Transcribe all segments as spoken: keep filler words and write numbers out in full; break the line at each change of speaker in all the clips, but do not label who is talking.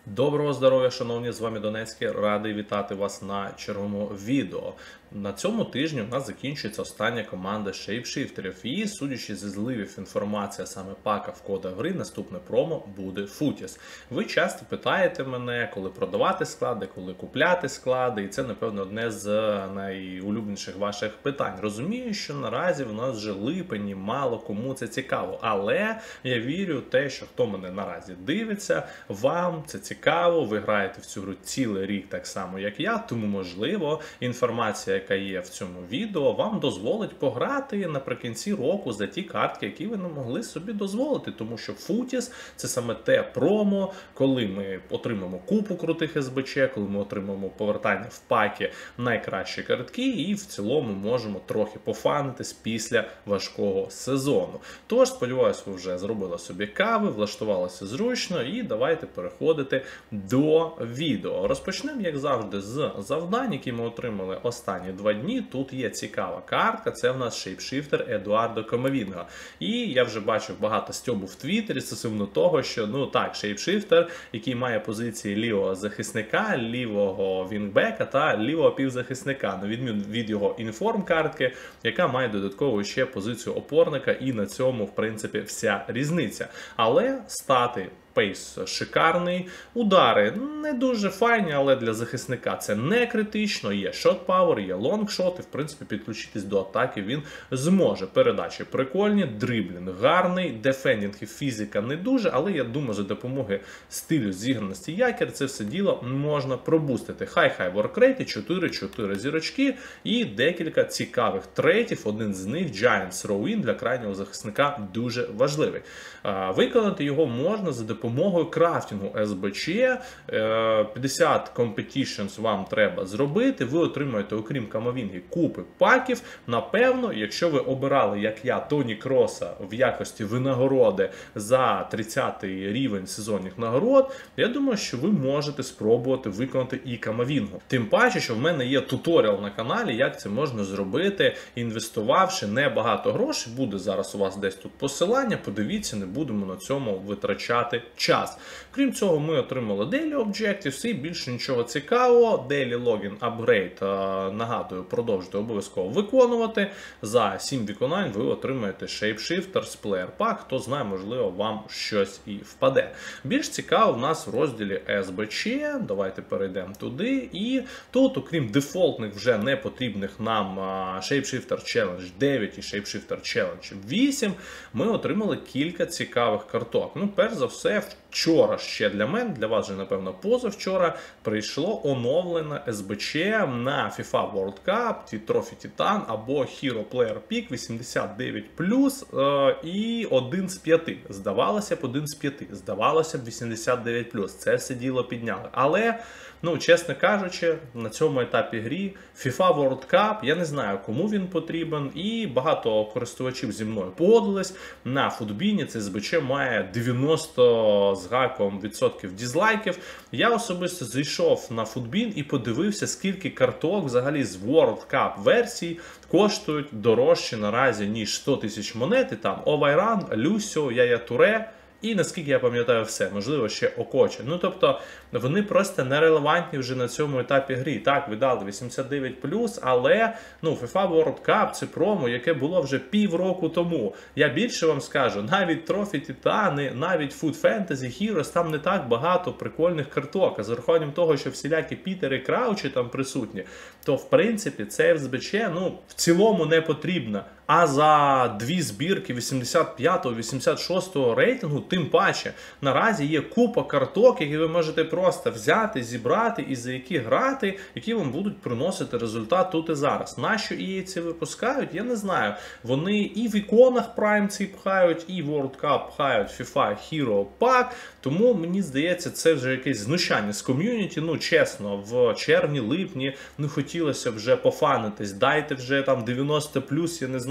Доброго здоров'я, шановні, з вами Донецький, радий вітати вас на черговому відео. На цьому тижні у нас закінчується остання команда шейпшифтерів і, судячи зі зливів інформація саме пака в кодах гри, наступне промо буде Футіс. Ви часто питаєте мене, коли продавати склади, коли купляти склади, і це, напевно, одне з найулюбленіших ваших питань. Розумію, що наразі в нас вже липень і мало кому це цікаво, але я вірю в те, що хто мене наразі дивиться, вам це цікаво, ви граєте в цю гру цілий рік так само, як я, тому, можливо, інформація, яка є в цьому відео, вам дозволить пограти наприкінці року за ті картки, які ви не могли собі дозволити, тому що Футіс – це саме те промо, коли ми отримаємо купу крутих ес бе че, коли ми отримаємо повертання в паки найкращі картки і в цілому можемо трохи пофанитись після важкого сезону. Тож, сподіваюся, ви вже зробили собі кави, влаштувалися зручно і давайте переходити до відео. Розпочнемо, як завжди, з завдань, які ми отримали останні два дні. Тут є цікава картка, це в нас шейпшифтер Едуардо Камавінга. І я вже бачив багато стьобу в Твіттері стосовно того, що, ну так, шейпшифтер, який має позиції лівого захисника, лівого вінгбека та лівого півзахисника, на відміну від його інформ-картки, яка має додатково ще позицію опорника, і на цьому, в принципі, вся різниця. Але стати пейс шикарний, удари не дуже файні, але для захисника це не критично, є шот-пауер, є лонгшот, і в принципі підключитись до атаки він зможе. Передачі прикольні, дриблінг гарний, дефендінг і фізика не дуже, але я думаю, за допомогою стилю зіграності якір це все діло можна пробустити. Хай-хай воркрейти, чотири-чотири зірочки і декілька цікавих трейтів, один з них Giant Throw-In для крайнього захисника дуже важливий. Виконати його можна за допомогою допомогою крафтингу ес бе че. п'ятдесят competitions вам треба зробити. Ви отримаєте, окрім Камавінги, купи паків. Напевно, якщо ви обирали, як я, Тоні Кроса в якості винагороди за тридцятий рівень сезонних нагород, я думаю, що ви можете спробувати виконати і Камавінгу. Тим паче, що в мене є туторіал на каналі, як це можна зробити, інвестувавши небагато грошей. Буде зараз у вас десь тут посилання, подивіться, не будемо на цьому витрачати час. Крім цього, ми отримали Daily Objectives і більше нічого цікавого. Daily Login Upgrade, нагадую, продовжуйте обов'язково виконувати. За сім виконань ви отримаєте Shapeshifter з Player Pack. Хто знає, можливо, вам щось і впаде. Більш цікаво в нас в розділі ес бе че. Давайте перейдемо туди. І тут, окрім дефолтних вже не потрібних нам Shapeshifter Challenge дев'ять і Shapeshifter Challenge вісім, ми отримали кілька цікавих карток. Ну, перш за все, вчора ще для мене, для вас же, напевно, позавчора, прийшло оновлене ес бе че на FIFA World Cup, Trophy Titan або Hero Player Pick вісімдесят дев'ять плюс е, і один з п'яти. Здавалося б, один з п'яти. Здавалося б, вісімдесят дев'ять плюс. Це все діло підняли. Але, ну, чесно кажучи, на цьому етапі грі FIFA World Cup, я не знаю, кому він потрібен, і багато користувачів зі мною погодились. На футбіні цей ес бе че має дев'яносто з гаком відсотків дізлайків. Я особисто зайшов на футбін і подивився, скільки карток взагалі з World Cup версій коштують дорожче наразі, ніж сто тисяч монет. І там Овайран, Люсьо, Яя Туре. І, наскільки я пам'ятаю, все. Можливо, ще Окоче. Ну, тобто, вони просто нерелевантні вже на цьому етапі грі. Так, ви дали вісімдесят дев'ять плюс, але, ну, FIFA World Cup – це промо, яке було вже півроку тому. Я більше вам скажу, навіть Trophy Titan, навіть Food Fantasy Heroes, там не так багато прикольних карток. А з урахуванням того, що всілякі Пітери, Краучі там присутні, то, в принципі, це ес бе че, ну, в цілому не потрібно. А за дві збірки вісімдесят п'ятого вісімдесят шостого рейтингу, тим паче, наразі є купа карток, які ви можете просто взяти, зібрати і за які грати, які вам будуть приносити результат тут і зараз. Нащо і ей це випускають, я не знаю. Вони і в іконах Prime ці пхають, і World Cup пхають FIFA Hero Pack, тому, мені здається, це вже якесь знущання з ком'юніті. Ну, чесно, в червні-липні, ну, хотілося вже пофанитись. Дайте вже там дев'яносто плюс, я не знаю,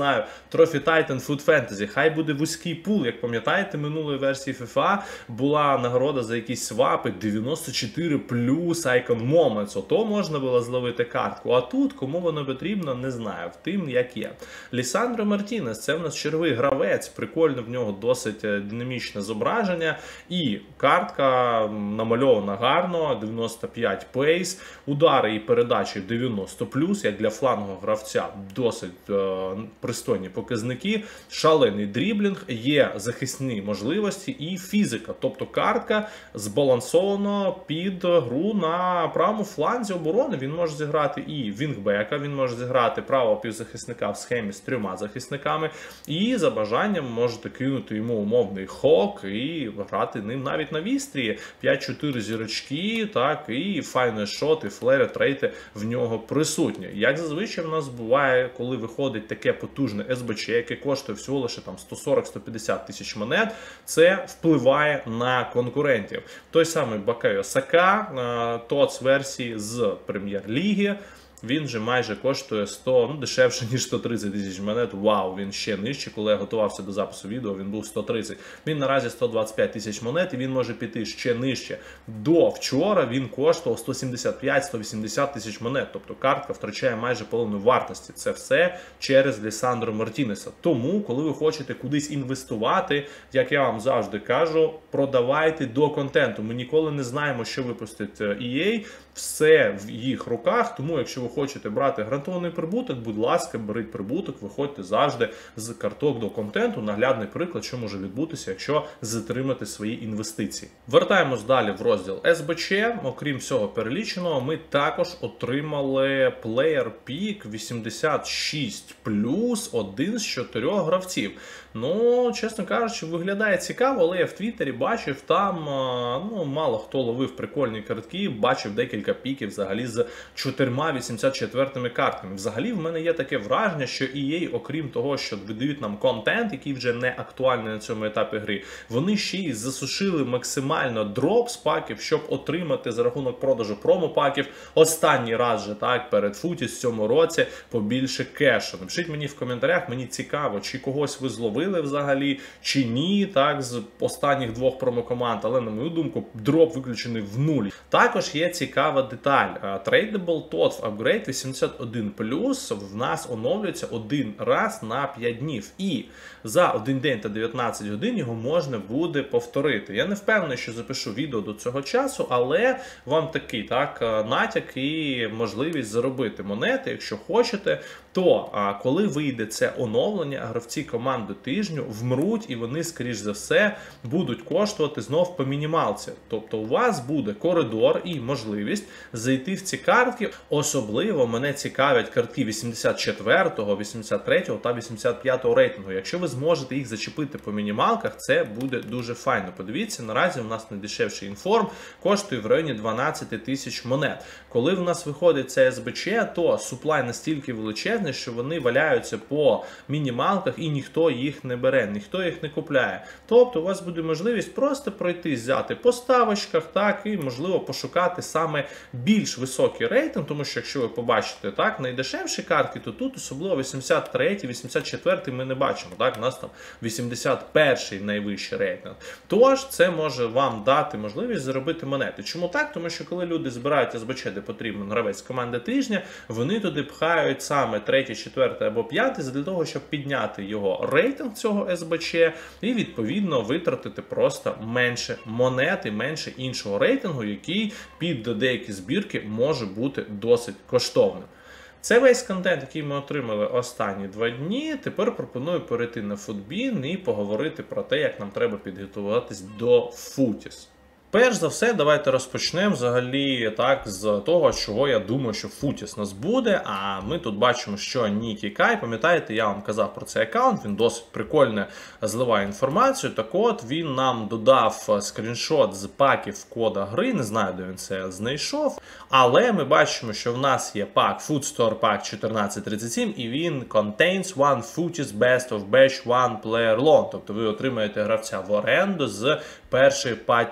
знаю, Trophy Titan Food Fantasy, хай буде вузький пул, як пам'ятаєте, минулої версії FIFA була нагорода за якісь свапи дев'яносто чотири плюс Icon Moments, ото можна було зловити картку, а тут, кому воно потрібно, не знаю, втім, як є. Лісандро Мартінес, це в нас черговий гравець, прикольно, в нього досить динамічне зображення, і картка намальована гарно, дев'яносто п'ять пейс, удари і передачі дев'яносто плюс, як для флангового гравця досить е, пристойні показники, шалений дріблінг, є захисні можливості і фізика, тобто картка збалансована під гру на правому фланзі оборони, він може зіграти і вінгбека, він може зіграти правого півзахисника в схемі з трьома захисниками, і за бажанням можете кинути йому умовний хок і грати ним навіть на вістрі, п'ять чотири зірочки, так, і файний шот, і флери, трейти в нього присутні. Як зазвичай в нас буває, коли виходить таке потужне ес бе че, яке коштує всього лише там сто сорок - сто п'ятдесят тисяч монет, це впливає на конкурентів. Той самий Бакайо Сака, ТОЦ версії з прем'єр-ліги, він же майже коштує сто, ну дешевше, ніж сто тридцять тисяч монет. Вау, він ще нижче. Коли я готувався до запису відео, він був сто тридцять. Він наразі сто двадцять п'ять тисяч монет, і він може піти ще нижче. До вчора він коштував сто сімдесят п'ять - сто вісімдесят тисяч монет. Тобто картка втрачає майже половину вартості. Це все через Лісандро Мартінеса. Тому, коли ви хочете кудись інвестувати, як я вам завжди кажу, продавайте до контенту. Ми ніколи не знаємо, що випустить і ей. Все в їх руках, тому якщо ви хочете брати гарантований прибуток, будь ласка, беріть прибуток, виходьте завжди з карток до контенту. Наглядний приклад, що може відбутися, якщо затримати свої інвестиції. Вертаємось далі в розділ ес бе че. Окрім всього переліченого, ми також отримали Player Pick вісімдесят шість плюс, один з чотирьох гравців. Ну, чесно кажучи, виглядає цікаво, але я в Твіттері бачив там, ну, мало хто ловив прикольні картки, бачив декілька піків взагалі з чотирма вісімдесят четвертими картками. Взагалі в мене є таке враження, що і ей, окрім того, що видають нам контент, який вже не актуальний на цьому етапі гри, вони ще й засушили максимально дроп з паків, щоб отримати за рахунок продажу промо-паків останній раз же, так, перед Футіс в цьому році побільше кешу. Напишіть мені в коментарях, мені цікаво, чи когось ви зловили взагалі, чи ні, так, з останніх двох промокоманд, але, на мою думку, дроп виключений в нуль. Також є цікава деталь. Tradable тотс Upgrade вісімдесят один плюс в нас оновлюється один раз на п'ять днів. І за один день та дев'ятнадцять годин його можна буде повторити. Я не впевнений, що запишу відео до цього часу, але вам такий, так, натяк і можливість заробити монети, якщо хочете, то а, коли вийде це оновлення, гравці команди тижню вмруть і вони, скоріш за все, будуть коштувати знов по мінімалці. Тобто у вас буде коридор і можливість зайти в ці картки. Особливо мене цікавлять картки вісімдесят четвертого, вісімдесят третього та вісімдесят п'ятого рейтингу. Якщо ви зможете їх зачепити по мінімалках, це буде дуже файно. Подивіться, наразі у нас найдешевший інформ коштує в районі дванадцять тисяч монет. Коли в нас виходить це ес бе че, то суплай настільки величезний, що вони валяються по мінімалках і ніхто їх не бере, ніхто їх не купляє. Тобто у вас буде можливість просто пройти, взяти по ставочках, так, і можливо пошукати саме більш високий рейтинг, тому що якщо ви побачите, так, найдешевші картки, то тут особливо вісімдесят третій, вісімдесят четвертий ми не бачимо, так, у нас там вісімдесят перший найвищий рейтинг. Тож це може вам дати можливість заробити монети. Чому так? Тому що коли люди збирають ес бе че, де потрібен гравець команди тижня, вони туди пхають саме третій, четвертий або п'ятий для того, щоб підняти його рейтинг цього ес бе че і відповідно витратити просто менше монет і менше іншого рейтингу, який під деякі збірки може бути досить коштовним. Це весь контент, який ми отримали останні два дні. Тепер пропоную перейти на Футбін і поговорити про те, як нам треба підготуватись до Футіс. Перш за все, давайте розпочнемо взагалі так з того, чого я думаю, що Футіс нас буде. А ми тут бачимо, що Нікі Кай, пам'ятаєте, я вам казав про цей аккаунт, він досить прикольно зливає інформацію. Так от, він нам додав скріншот з паків кода гри, не знаю, де він це знайшов. Але ми бачимо, що в нас є пак Food Store Pack чотирнадцять тридцять сім, і він contains one Footies Best of Batch one Player Loan. Тобто ви отримаєте гравця в оренду з першої паті Футіс.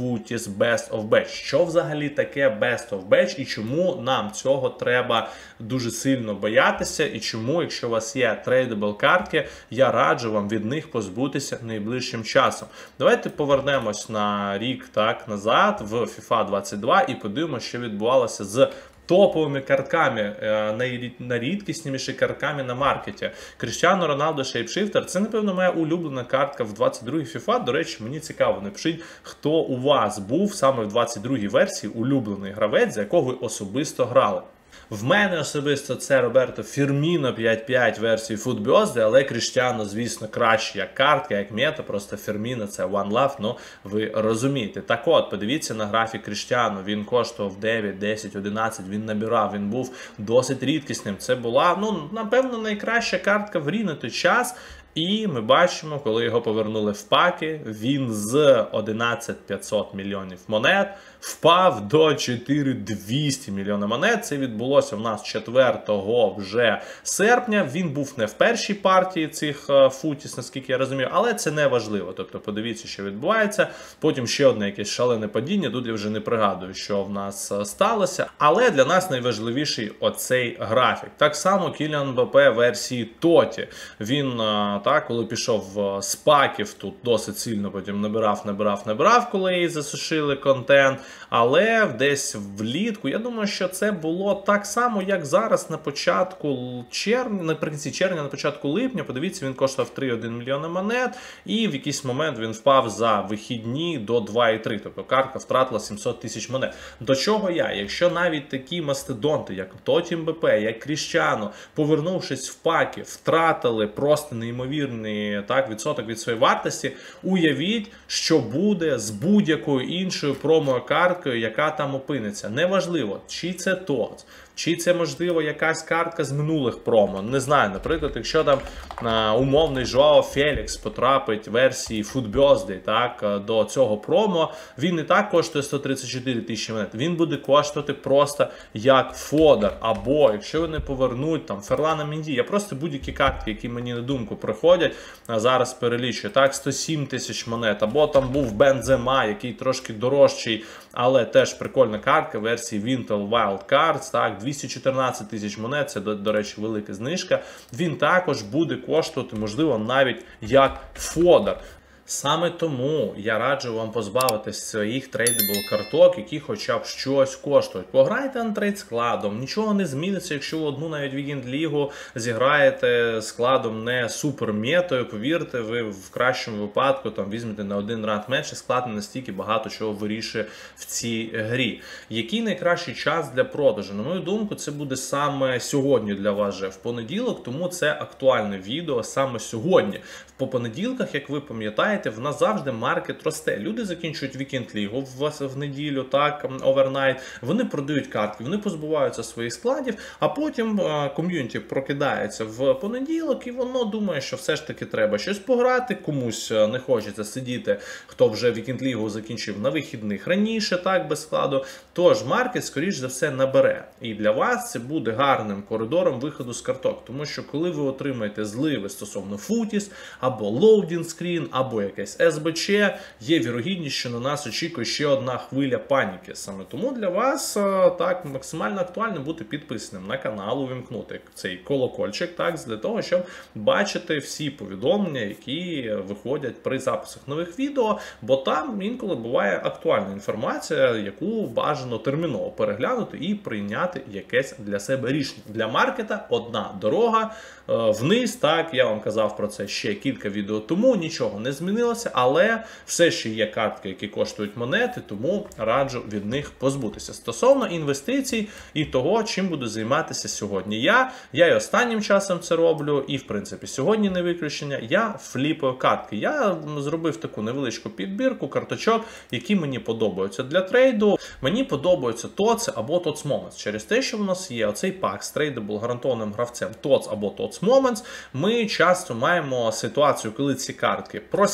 Footies Best of Batch. Що взагалі таке Best of Batch і чому нам цього треба дуже сильно боятися, і чому, якщо у вас є трейдабл картки, я раджу вам від них позбутися найближчим часом. Давайте повернемось на рік так назад в FIFA двадцять два і подивимося, що відбувалося з топовими картками, найрідкісніші картками на маркеті. Кріштіану Роналдо Shapeshifter – це, напевно, моя улюблена картка в двадцять другій FIFA. До речі, мені цікаво, напишіть, хто у вас був саме в двадцять другій версії улюблений гравець, за якого ви особисто грали. В мене особисто це Роберто Фірміно п'ять п'ять версії Footbirthday, але Кріштіану, звісно, краще як картка, як мета, просто Фірміно це One Love, ну ви розумієте. Так от, подивіться на графік Кріштіану, він коштував дев'ять, десять, одинадцять, він набирав, він був досить рідкісним. Це була, ну, напевно, найкраща картка в грі на той час. І ми бачимо, коли його повернули в паки, він з одинадцять тисяч п'ятсот мільйонів монет впав до чотири тисячі двісті мільйонів монет. Це відбулося в нас четвертого вже серпня. Він був не в першій партії цих футіс, наскільки я розумію, але це не важливо. Тобто подивіться, що відбувається. Потім ще одне якесь шалене падіння, тут я вже не пригадую, що в нас сталося. Але для нас найважливіший оцей графік. Так само Кіліан Мбаппе версії Тоті. Він, так, коли пішов з паків, тут досить сильно потім набирав, набирав, набирав, коли засушили контент. Але десь влітку, я думаю, що це було так само, як зараз на початку червня, наприкінці червня, на початку липня. Подивіться, він коштував три цілих один мільйона монет, і в якийсь момент він впав за вихідні до два цілих три. Тобто картка втратила сімсот тисяч монет. До чого я? Якщо навіть такі мастодонти, як Тоті Мбаппе, як Кріштіану, повернувшись в паки, втратили просто неймовірний так, відсоток від своєї вартості, уявіть, що буде з будь-якою іншою промо-карткою, яка там опиниться. Неважливо, чи це ТОЦ, чи це, можливо, якась картка з минулих промо. Не знаю, наприклад, якщо там а, умовний Жоао Фелікс потрапить версії Footbirthday, так, до цього промо, він і так коштує сто тридцять чотири тисячі монет. Він буде коштувати просто як фодер. Або, якщо вони повернуть там Ферлана Менді, я просто будь-які картки, які мені на думку приходять, а зараз перелічую, так, сто сім тисяч монет. Або там був Бензема, який трошки дорожчий, але теж прикольна картка версії Winter Wild Cards, так, двісті чотирнадцять тисяч монет, це, до, до речі, велика знижка. Він також буде коштувати, можливо, навіть як фодер. Саме тому я раджу вам позбавитись своїх трейдабл карток, які хоча б щось коштують. Пограйте на трейд складом, нічого не зміниться, якщо ви одну навіть вікенд-лігу зіграєте складом не супер-метою, повірте, ви в кращому випадку там візьмете на один раунд менше, склад не настільки багато чого вирішує в цій грі. Який найкращий час для продажу? На мою думку, це буде саме сьогодні для вас вже в понеділок, тому це актуальне відео саме сьогодні. По понеділках, як ви пам'ятаєте, в нас завжди маркет росте. Люди закінчують вікенд-лігу в, в неділю, так, овернайт, вони продають картки, вони позбуваються своїх складів, а потім ком'юніті прокидається в понеділок і воно думає, що все ж таки треба щось пограти, комусь не хочеться сидіти, хто вже вікенд-лігу закінчив на вихідних раніше, так, без складу. Тож маркет, скоріш за все, набере. І для вас це буде гарним коридором виходу з карток, тому що коли ви отримаєте зливи стосовно футіс, або loading screen, або якесь ес бе че, є вірогідність, що на нас очікує ще одна хвиля паніки. Саме тому для вас так максимально актуально бути підписаним на канал, увімкнути цей колокольчик, так, для того, щоб бачити всі повідомлення, які виходять при записах нових відео, бо там інколи буває актуальна інформація, яку бажано терміново переглянути і прийняти якесь для себе рішення. Для маркета одна дорога вниз, так, я вам казав про це ще кілька відео тому, нічого не змінилося, але все ще є картки, які коштують монети, тому раджу від них позбутися. Стосовно інвестицій і того, чим буду займатися сьогодні я, я і останнім часом це роблю, і в принципі сьогодні не виключення, я фліпаю картки. Я зробив таку невеличку підбірку карточок, які мені подобаються для трейду. Мені подобаються ТОЦ або ТОЦ Moments. Через те, що в нас є оцей пак з трейдабл гарантованим гравцем ТОЦ або ТОЦ Moments, ми часто маємо ситуацію, коли ці картки просідають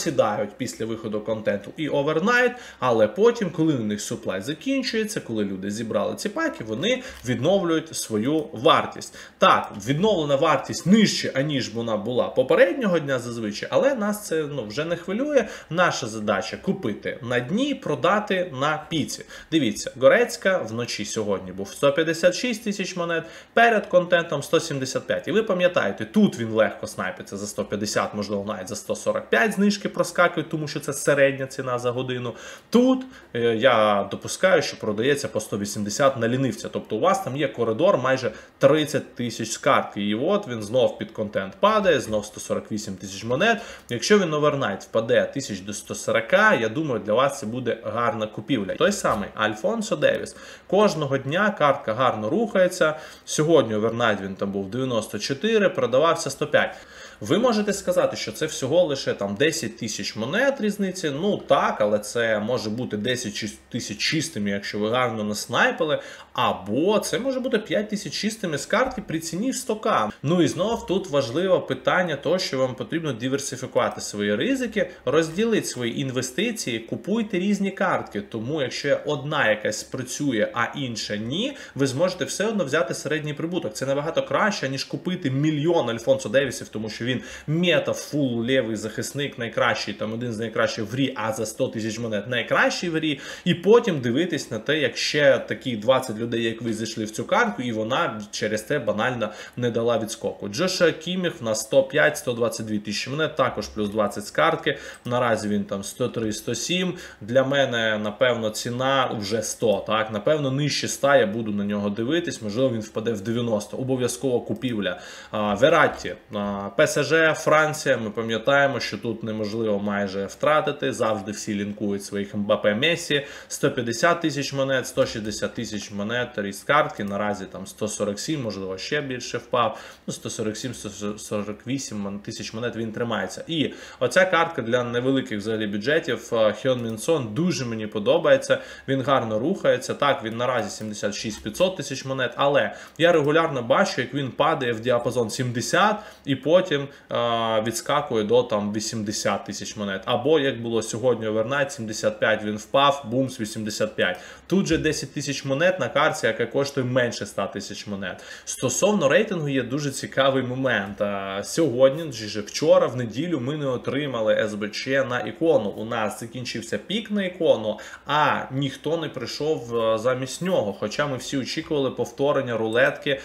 просідають після виходу контенту і овернайт, але потім, коли у них суплай закінчується, коли люди зібрали ці паки, вони відновлюють свою вартість. Так, відновлена вартість нижче, аніж вона була попереднього дня зазвичай, але нас це ну, вже не хвилює. Наша задача купити на дні, продати на піці. Дивіться, Горецька вночі сьогодні був сто п'ятдесят шість тисяч монет, перед контентом сто сімдесят п'ять. І ви пам'ятаєте, тут він легко снайпиться за сто п'ятдесят, можливо, навіть за сто сорок п'ять знижки проскакують, тому що це середня ціна за годину. Тут е, я допускаю, що продається по сто вісімдесят на лінивця. Тобто у вас там є коридор майже тридцять тисяч з картки. І от він знов під контент падає, знов сто сорок вісім тисяч монет. Якщо він овернайт впаде тисяч до сто сорок, я думаю, для вас це буде гарна купівля. Той самий Альфонсо Девіс. Кожного дня картка гарно рухається. Сьогодні овернайт він там був дев'яносто чотири, продавався сто п'ять. Ви можете сказати, що це всього лише там десять тисяч монет різниці. Ну так, але це може бути десять тисяч чистими, якщо ви гарно наснайпили. Або це може бути п'ять тисяч чистими з картки при ціні в сто ка. Ну і знов тут важливе питання того, що вам потрібно диверсифікувати свої ризики, розділити свої інвестиції, купуйте різні картки. Тому якщо одна якась спрацює, а інша ні, ви зможете все одно взяти середній прибуток. Це набагато краще, ніж купити мільйон Альфонсо Девісів, тому що він мета, фул, лівий захисник, найкращий, там один з найкращих в грі, а за сто тисяч монет найкращий в грі. І потім дивитись на те, як ще такі двадцять людей, як ви, зайшли в цю картку, і вона через це банально не дала відскоку. Джоша Кіміх на сто п'ять - сто двадцять дві тисячі монет, також плюс двадцять з картки. Наразі він там сто три - сто сім. Для мене, напевно, ціна вже сто, так? Напевно, нижче ста я буду на нього дивитись, можливо, він впаде в дев'яносто. Обов'язково купівля. Вератті, ПСЖ, Франція, ми пам'ятаємо, що тут неможливо майже втратити, завжди всі лінкують своїх Мбаппе, Месі, сто п'ятдесят тисяч монет, сто шістдесят тисяч монет ріст картки, наразі там сто сорок сім, можливо, ще більше впав, ну сто сорок сім - сто сорок вісім тисяч монет він тримається. І оця картка для невеликих взагалі бюджетів, Хьон Мін Сон, дуже мені подобається, він гарно рухається, так, він наразі сімдесят шість - п'ятсот тисяч монет, але я регулярно бачу, як він падає в діапазон сімдесят і потім відскакує до там вісімдесят тисяч монет. Або, як було сьогодні овернайт, сімдесят п'ять він впав, бумс, вісімдесят п'ять. Тут же десять тисяч монет на карті, яка коштує менше ста тисяч монет. Стосовно рейтингу є дуже цікавий момент. Сьогодні, чи вчора, в неділю, ми не отримали ес бе че на ікону. У нас закінчився пік на ікону, а ніхто не прийшов замість нього. Хоча ми всі очікували повторення рулетки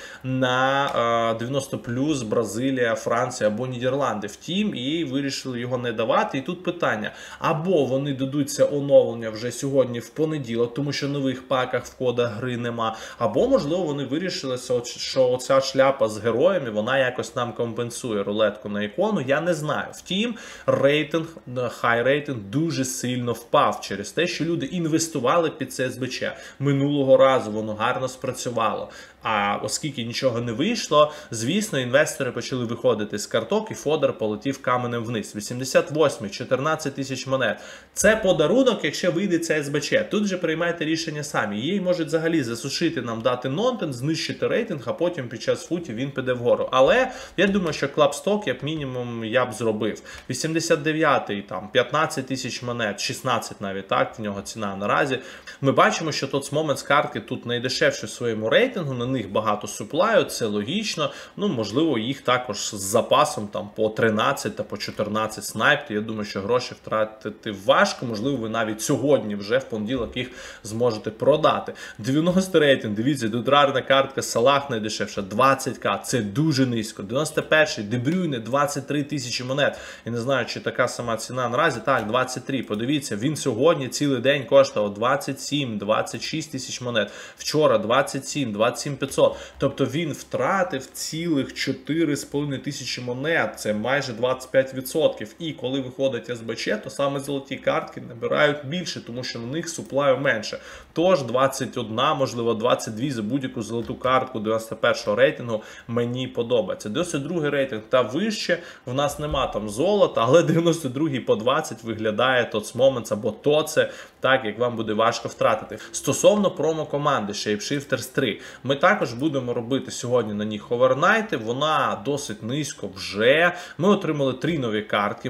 на дев'яносто плюс, Бразилія, Франція або Нідерланди. Втім, і вирішили його не давати. І тут питання. Або вони дадуть це оновлення вже сьогодні в понеділок, тому що нових паках в кодах гри нема. Або, можливо, вони вирішили, що ця шляпа з героями, вона якось нам компенсує рулетку на ікону. Я не знаю. Втім, рейтинг, хай рейтинг дуже сильно впав через те, що люди інвестували під це ес бе че. Минулого разу воно гарно спрацювало. А оскільки нічого не вийшло, звісно, інвестори почали виходити з карток, і фодер полетів каменем вниз. вісімдесят восьмий, чотирнадцять тисяч монет. Це подарунок, якщо вийде це ес бе че. Тут же приймайте рішення самі. Її можуть взагалі засушити, нам дати нонтен, знищити рейтинг, а потім під час футі він піде вгору. Але я думаю, що клабсток, як мінімум, я б зробив. вісімдесят дев'ятий, там, п'ятнадцять тисяч монет, шістнадцять навіть, так, в нього ціна наразі. Ми бачимо, що тут момент з картки тут найдешевші в своєму рейтингу, на них багато суплаю, це логічно. Ну, можливо, їх також з запасом там по тринадцять та по чотирнадцять снайпти. Я думаю, що гроші втратити важко. Можливо, ви навіть сьогодні вже в понеділок їх зможете продати. дев'яносто рейтинг, дивіться, тут рарна картка Салах найдешевша, двадцять ка, це дуже низько. дев'яносто перший, Де Брюйне, двадцять три тисячі монет. Я не знаю, чи така сама ціна наразі. Так, двадцять три, подивіться, він сьогодні цілий день коштував двадцять сім - двадцять шість тисяч монет. Вчора двадцять сім - двадцять сім п'ятсот. Тобто він втратив цілих чотири з половиною тисячі монет. Це майже двадцять п'ять відсотків. І коли виходить ес бе че, то саме золоті картки набирають більше, тому що на них суплаю менше. Тож двадцять одна, можливо двадцять дві за будь-яку золоту картку дев'яносто першого рейтингу мені подобається. дев'яносто другий рейтинг та вище, в нас нема там золота, але дев'яносто другий по двадцять виглядає Tots Moments або Тоце, так як вам буде важко втратити. Стосовно промо-команди Shapeshifters три, ми також будемо робити сьогодні на них овернайти, вона досить низько вже. Ми отримали три нові картки, ми отримали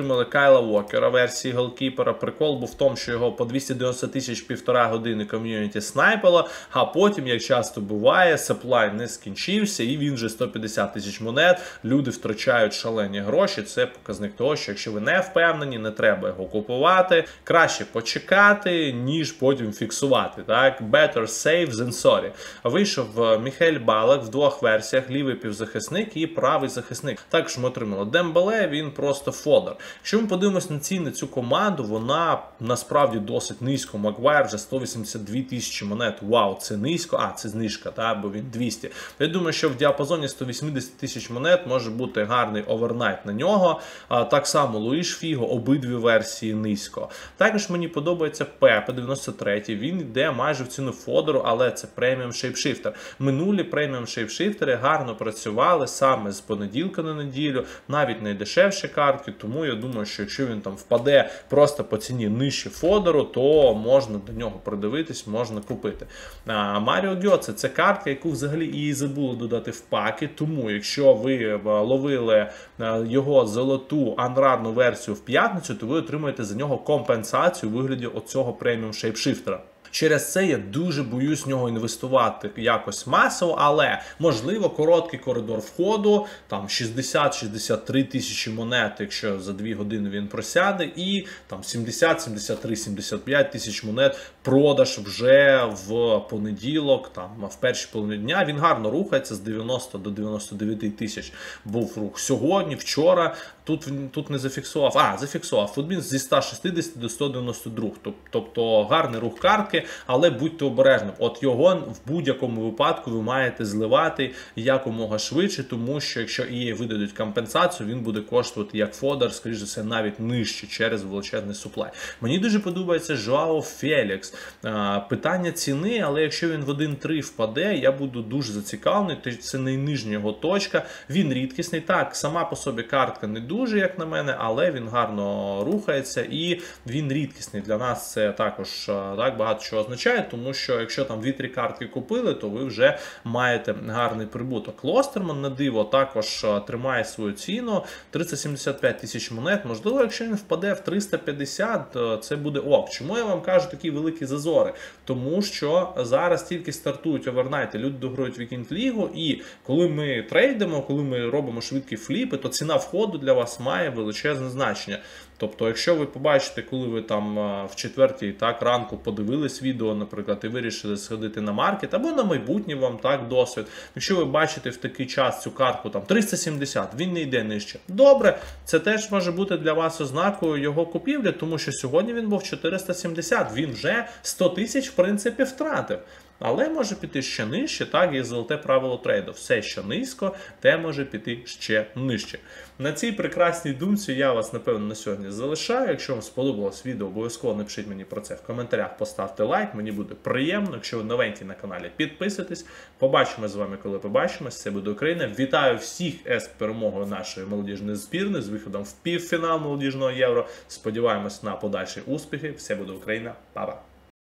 отримали Кайла Уокера версії голкіпера. Прикол був в тому, що його по двісті дев'яносто тисяч півтора години ком'юніті снайпило, а потім, як часто буває, сеплай не скінчився і він же сто п'ятдесят тисяч монет. Люди втрачають шалені гроші. Це показник того, що якщо ви не впевнені, не треба його купувати. Краще почекати, ніж потім фіксувати. Так? Better safe than sorry. Вийшов Міхель Балак в двох версіях, лівий півзахисник і правий захисник. Також ми отримали Дембеле, він просто фодер. Якщо ми подивимось на ціни цю команду, вона насправді досить низько. Магуайр вже сто вісімдесят дві тисячі монет. Вау, це низько. А, це знижка, та, бо він двісті. Я думаю, що в діапазоні сто вісімдесят тисяч монет може бути гарний овернайт на нього. А, так само Луїш Фіго, обидві версії низько. Також мені подобається Пепе дев'яносто три. Він йде майже в ціну фодеру, але це преміум шейпшифтер. Минулі преміум шейпшифтери гарно працювали саме з понеділка на неділю, навіть найдешевші картки, тому я думаю, що якщо він там впаде просто по ціні нижче фодеру, то можна до нього придивитись, можна купити. А Маріо Гьоце – це картка, яку взагалі і забули додати в паки, тому якщо ви ловили його золоту анрарну версію в п'ятницю, то ви отримаєте за нього компенсацію у вигляді оцього преміум шейпшифтера. Через це я дуже боюсь в нього інвестувати якось масово, але можливо короткий коридор входу, там шістдесят - шістдесят три тисячі монет, якщо за дві години він просяде, і там сімдесят - сімдесят три - сімдесят п'ять тисяч монет продаж вже в понеділок, там в першій половині дня. Він гарно рухається з дев'яноста до дев'яноста дев'яти тисяч. Був рух сьогодні, вчора. Тут, тут не зафіксував, а, зафіксував Футбін зі ста шістдесят до ста дев'яноста два. Тобто гарний рух картки, але будьте обережним. От його в будь-якому випадку ви маєте зливати якомога швидше, тому що якщо і видадуть компенсацію, він буде коштувати як фодер, скоріш за все, навіть нижче через величезний суплай. Мені дуже подобається Жоао Фелікс. Питання ціни, але якщо він в один три впаде, я буду дуже зацікавлений. Це найнижня його точка. Він рідкісний. Так, сама по собі картка не дуже, дуже, як на мене, але він гарно рухається і він рідкісний. Для нас це також так багато що означає, тому що якщо там дві-три картки купили, то ви вже маєте гарний прибуток. Клостерман, на диво, також тримає свою ціну, триста сімдесят п'ять тисяч монет. Можливо, якщо він впаде в триста п'ятдесят, це буде ок. Чому я вам кажу такі великі зазори? Тому що зараз тільки стартують овернайти, люди дограють вікенд-лігу, і коли ми трейдимо, коли ми робимо швидкі фліпи, то ціна входу для вас має величезне значення. Тобто, якщо ви побачите, коли ви там в четвертій так ранку подивились відео, наприклад, і вирішили сходити на маркет, або на майбутнє вам так досвід, якщо ви бачите в такий час цю картку там триста сімдесят, він не йде нижче. Добре, це теж може бути для вас ознакою його купівлі, тому що сьогодні він був чотириста сімдесят, він вже сто тисяч в принципі втратив. Але може піти ще нижче, так, є золоте правило трейду. Все, що низько, те може піти ще нижче. На цій прекрасній думці я вас, напевно, на сьогодні залишаю. Якщо вам сподобалось відео, обов'язково напишіть мені про це в коментарях, поставте лайк, мені буде приємно. Якщо ви новенькі на каналі, підписуйтесь. Побачимо з вами, коли побачимось. Це буде Україна. Вітаю всіх з перемогою нашої молодіжної збірної, з виходом в півфінал молодіжного Євро. Сподіваємось на подальші успіхи. Все буде Україна. Па-па!